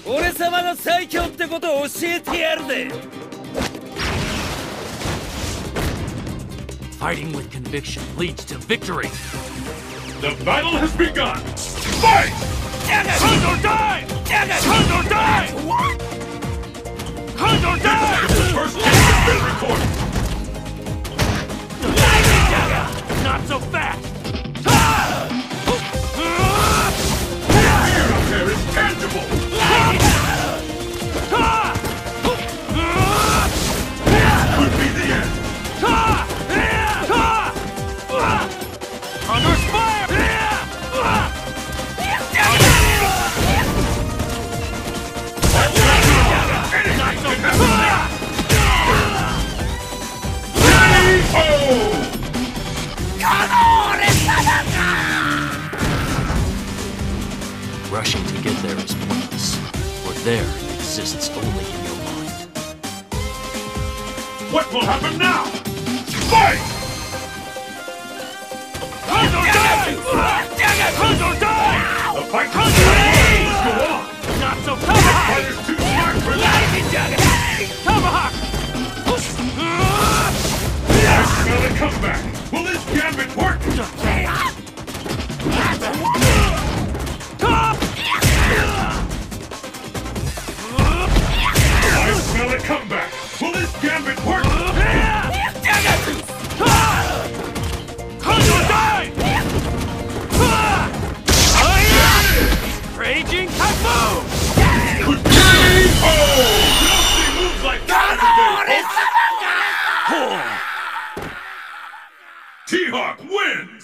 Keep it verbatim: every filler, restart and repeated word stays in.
俺様が最強ってことを教えてやるぜ。 Fighting with conviction leads to victory. The battle has begun! Fight! Hunt or die! Hunt or die! What? Hunt or die! The first hit has been recorded! Not so fast! Fear up there is tangible! Could be the end! Under fire! Not so fast! Rushing to get there is pointless, for there exists only in your mind. What will happen now? Fight! Hunt or die! Hunt or die! The fight continues! Go on! Not so The fast! fight is too smart for that! Tomahawk! I smell a comeback! Will this gambit work? I smell a comeback! Will this gambit work? Hunt or die! Raging typhoon! Could be! Oh! You don't see moves like that every day, folks! T-Hawk wins!